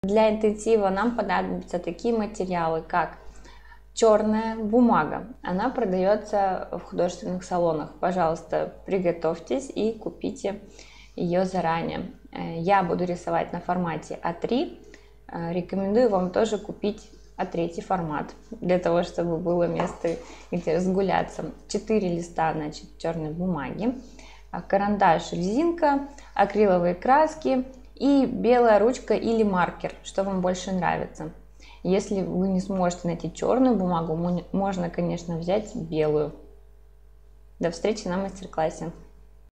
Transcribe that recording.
Для интенсива нам понадобятся такие материалы, как черная бумага. Она продается в художественных салонах. Пожалуйста, приготовьтесь и купите ее заранее. Я буду рисовать на формате А3. Рекомендую вам тоже купить А3 формат, для того, чтобы было место, где разгуляться. 4 листа, значит, черной бумаги, карандаш, резинка, акриловые краски и белая ручка или маркер, что вам больше нравится. Если вы не сможете найти черную бумагу, можно, конечно, взять белую. До встречи на мастер-классе.